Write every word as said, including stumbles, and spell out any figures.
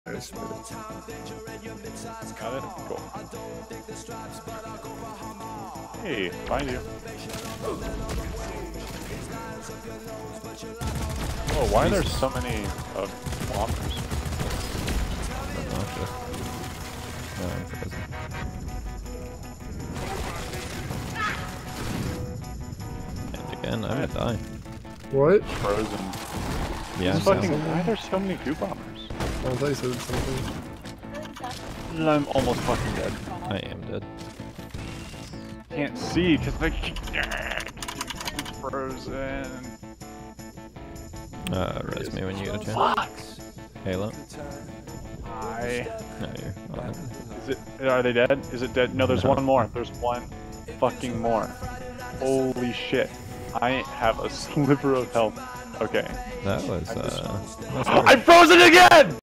Nice. Got it? Cool. Hey, find you. Whoa, why are there so many uh, bombers? No, I'm frozen. And again, I'm gonna die. What? Frozen. Yeah, These I'm fucking, down. why are there so many goo bombers? I thought you said something. I'm almost fucking dead. I am dead. Can't see because like it's frozen. Uh, res me when you get a chance. Fuck. Halo. Hi. No, you're. Oh. Is it? Are they dead? Is it dead? No, there's No. one more. There's one fucking more. Holy shit! I have a sliver of health. Okay. That was uh. I'm frozen again!